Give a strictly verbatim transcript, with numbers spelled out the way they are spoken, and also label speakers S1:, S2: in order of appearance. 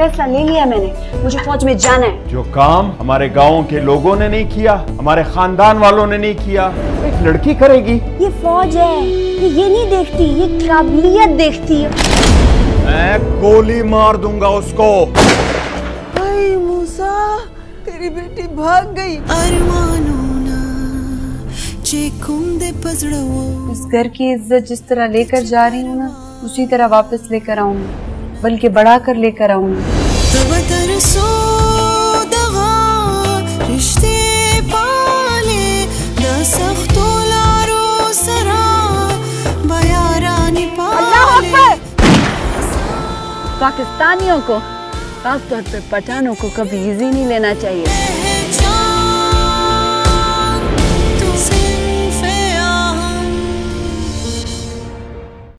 S1: फैसला ले लिया मैंने, मुझे फौज में जाना है।
S2: जो काम हमारे गाँव के लोगों ने नहीं किया, हमारे खानदान वालों ने नहीं किया, एक लड़की करेगी।
S1: ये फौज है, ये ये नहीं देखती, ये काबिलियत देखती है।
S2: मैं गोली मार दूंगा उसको।
S3: भाई मूसा, तेरी बेटी भाग गई।
S1: इस घर की इज्जत जिस तरह लेकर जा रही हूँ ना, उसी तरह वापस लेकर आऊंगी, बल्कि बढ़ा कर लेकर आऊंगी। पाकिस्तानियों को, खासतौर पे पठानों को कभी इजी नहीं लेना चाहिए।